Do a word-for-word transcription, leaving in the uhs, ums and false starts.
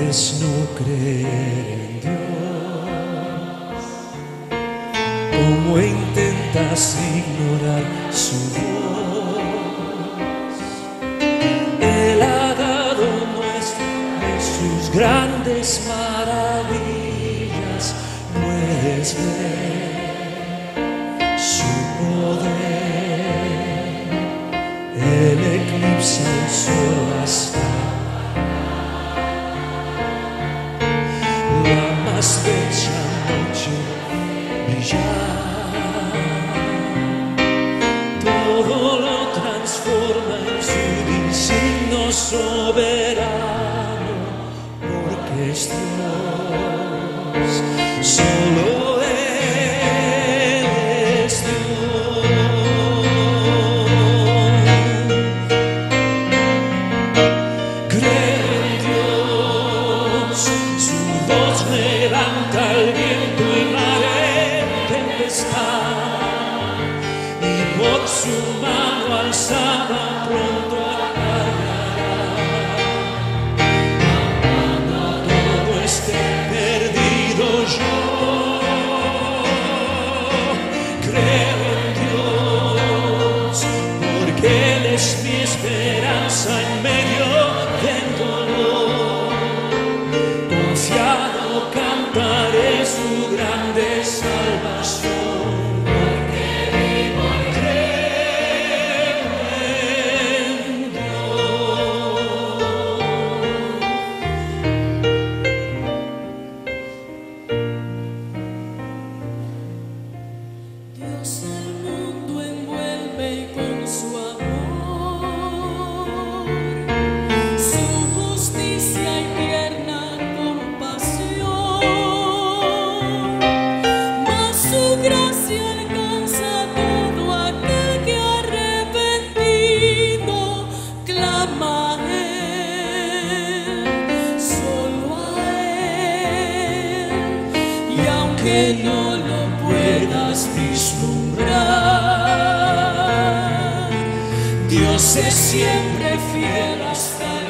es no creer en Dios? ¿Cómo intentas ignorar su voz? Él ha dado muestra de sus grandes maravillas. Puedes ver su poder. Él eclipsa el sol hasta la más bella noche brillar. Todo lo transforma en su designio soberano, porque es Dios, solo Él es Dios. Creo en Dios, su voz levanta el viento y marea en tempestad, y por su mano alzada pronto acarreará. Cuando todo esté perdido yo creo en Dios, porque Él es mi esperanza en medio del dolor. Confiado cantaré su grande salvación, porque vivo y creo en Dios al mundo envuelve con su amor, su justicia y tierna compasión, mas su gracia alcanza a todo aquel que arrepentido clama a Él, solo a Él, y aunque no lo puedas vislumbrar, Dios es siempre fiel hasta el